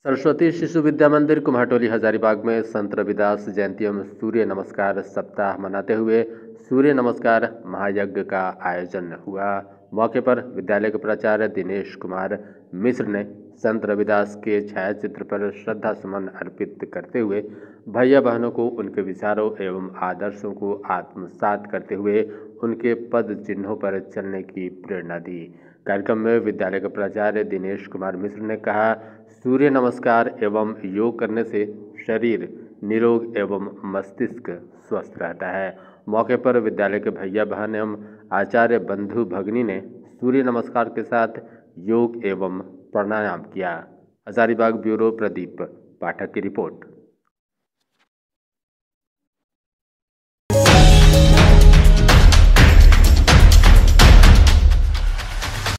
सरस्वती शिशु विद्या मंदिर कुम्हाटोली हजारीबाग में संत रविदास जयंती एवं सूर्य नमस्कार सप्ताह मनाते हुए सूर्य नमस्कार महायज्ञ का आयोजन हुआ। मौके पर विद्यालय के प्राचार्य दिनेश कुमार मिश्र ने संत रविदास के छायाचित्र पर श्रद्धा सुमन अर्पित करते हुए भैया बहनों को उनके विचारों एवं आदर्शों को आत्मसात करते हुए उनके पद चिन्हों पर चलने की प्रेरणा दी। कार्यक्रम में विद्यालय के प्राचार्य दिनेश कुमार मिश्र ने कहा, सूर्य नमस्कार एवं योग करने से शरीर निरोग एवं मस्तिष्क स्वस्थ रहता है। मौके पर विद्यालय के भैया बहन एवं आचार्य बंधु भगनी ने सूर्य नमस्कार के साथ योग एवं प्राणायाम किया। हजारीबाग ब्यूरो प्रदीप पाठक की रिपोर्ट।